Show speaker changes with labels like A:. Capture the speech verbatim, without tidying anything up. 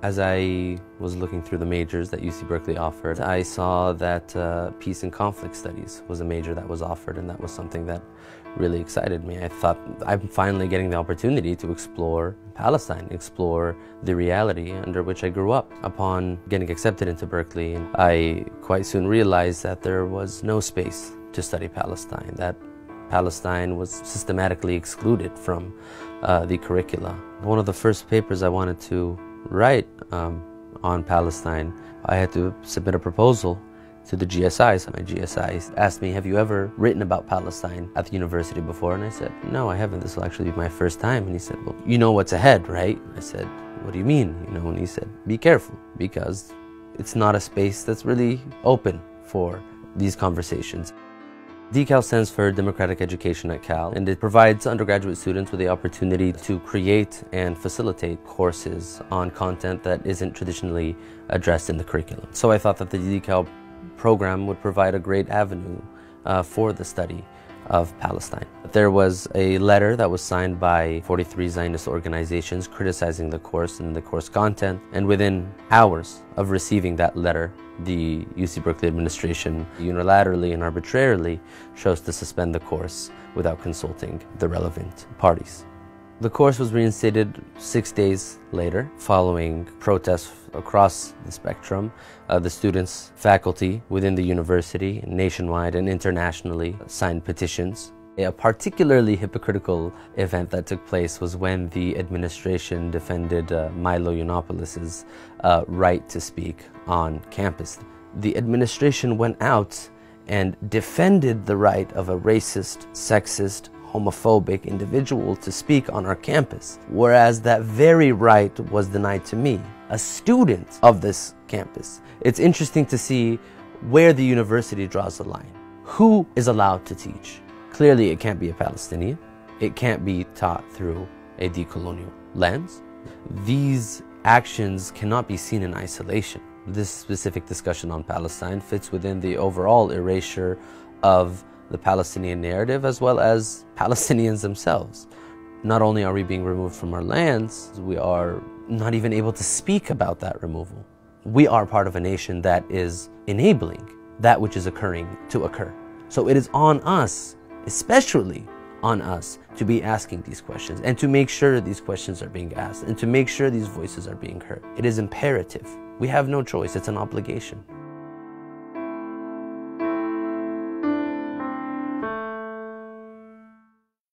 A: As I was looking through the majors that U C Berkeley offered, I saw that uh, peace and conflict studies was a major that was offered, and that was something that really excited me. I thought, I'm finally getting the opportunity to explore Palestine, explore the reality under which I grew up. Upon getting accepted into Berkeley, I quite soon realized that there was no space to study Palestine, that Palestine was systematically excluded from uh, the curricula. One of the first papers I wanted to write um, on Palestine, I had to submit a proposal to the G S I. So my G S I asked me, have you ever written about Palestine at the university before? And I said, no, I haven't. This will actually be my first time. And he said, well, you know what's ahead, right? I said, what do you mean? You know, and he said, be careful, because it's not a space that's really open for these conversations. D Cal stands for Democratic Education at Cal, and it provides undergraduate students with the opportunity to create and facilitate courses on content that isn't traditionally addressed in the curriculum. So I thought that the D Cal program would provide a great avenue uh, for the study of Palestine. There was a letter that was signed by forty-three Zionist organizations criticizing the course and the course content, and within hours of receiving that letter, the U C Berkeley administration unilaterally and arbitrarily chose to suspend the course without consulting the relevant parties. The course was reinstated six days later, following protests across the spectrum. Uh, the students, faculty within the university, nationwide and internationally, signed petitions. A particularly hypocritical event that took place was when the administration defended uh, Milo Yiannopoulos' uh, right to speak on campus. The administration went out and defended the right of a racist, sexist, homophobic individual to speak on our campus, whereas that very right was denied to me, a student of this campus. It's interesting to see where the university draws the line. Who is allowed to teach? Clearly, it can't be a Palestinian. It can't be taught through a decolonial lens. These actions cannot be seen in isolation. This specific discussion on Palestine fits within the overall erasure of the Palestinian narrative, as well as Palestinians themselves. Not only are we being removed from our lands, we are not even able to speak about that removal. We are part of a nation that is enabling that which is occurring to occur. So it is on us, especially on us, to be asking these questions and to make sure these questions are being asked and to make sure these voices are being heard. It is imperative. We have no choice. It's an obligation.